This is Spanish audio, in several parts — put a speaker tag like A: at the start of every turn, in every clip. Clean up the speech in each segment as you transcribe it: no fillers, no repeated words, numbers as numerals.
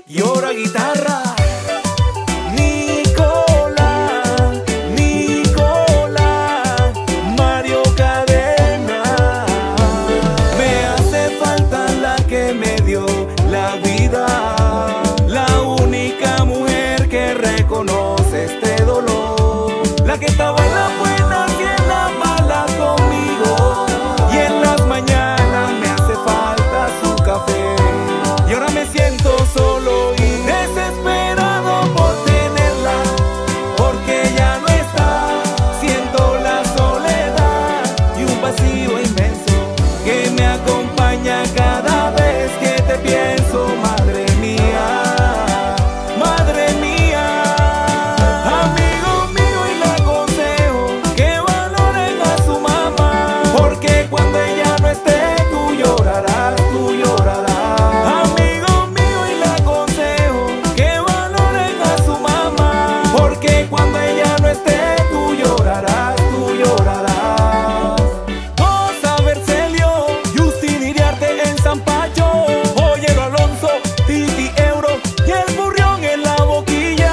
A: y ahora guitarra. Mario Cadena. Me hace falta la que me dio la vida, la única mujer que reconoce este dolor, la que estaba en la buena y en la mala conmigo, y en las mañanas me hace falta su café, y ahora me siento solo y desesperado por tenerla, porque ya no está. Siento la soledad y un vacío inmenso que me acompaña cada vez que te pienso. Madre mía, madre mía. Amigo mío, y le aconsejo que valoren a su mamá, porque cuando ella no esté tú llorarás, tú llorarás. Amigo mío, y le aconsejo que valoren a su mamá, porque cuando ella no esté tú llorarás, tú llorarás. Cosa Bercelio, Justin Iriarte en San Pacho, Ollero Alonso, Titi Euro y el Burrión en la boquilla.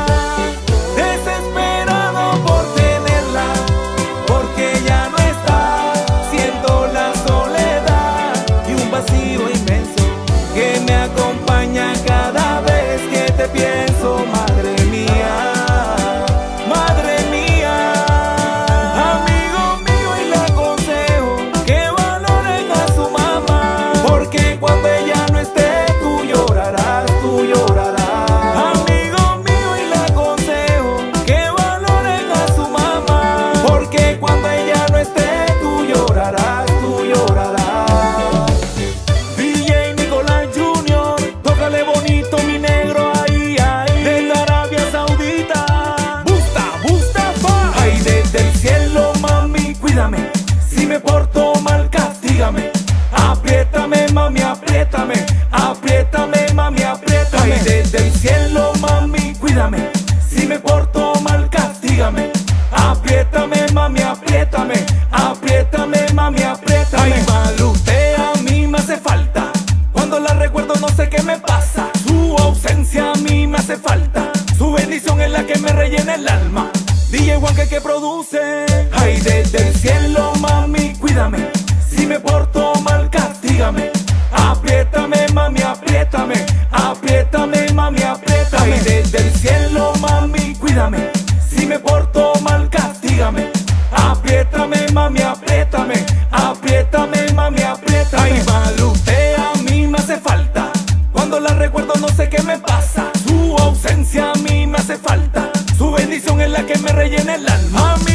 A: Desesperado por tenerla, porque ya no está. Siento la soledad y un vacío inmenso que me acompaña cada vez que te pienso. Madre mía, madre mía. Amigo mío, y le aconsejo que valoren a su mamá, porque cuando ella no esté tú llorarás, tú llorarás. Amigo mío, y le aconsejo que valoren a su mamá, porque cuando ella no esté tú llorarás, tú llorarás. DJ Nicolás Jr., tócale bonito mi negro, ahí, ahí. Desde Arabia Saudita, Mustafa. Ay, desde el cielo, mami, cuídame. Si me porto mal, castígame. Apriétame, mami, apriétame. Apriétame, mami, apriétame. Ay, desde el cielo, mami, cuídame. Si me porto mal, castígame. Apriétame, mami, apriétame. Apriétame, mami, apriétame. Ay, Malu, usted a mí me hace falta. Cuando la recuerdo no sé qué me pasa. Su ausencia a mí me hace falta. Su bendición es la que me rellena el alma. DJ Juanque que produce. Ay, desde el cielo, mami, cuídame. Si me porto mal, castígame. Apriétame, mami, apriétame. Apriétame, mami, apriétame. Ay, desde el cielo, mami, cuídame. Si me porto mal, castígame. Apriétame, mami, apriétame. Apriétame, mami, apriétame. Ay, Malu, usted a mí me hace falta. Cuando la recuerdo no sé qué me pasa. Su ausencia a mí me hace falta. Su bendición es la que me rellena el alma.